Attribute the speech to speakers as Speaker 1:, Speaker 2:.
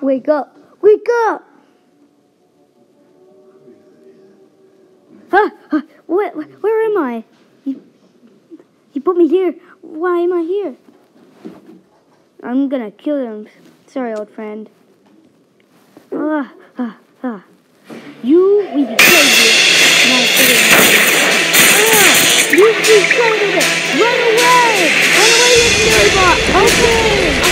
Speaker 1: wake up. Wake up! Where am I? You put me here. Why am I here? I'm gonna kill him. Sorry, old friend. You will be crazy. You decided it. Run away! Run away, you silly bot! Okay!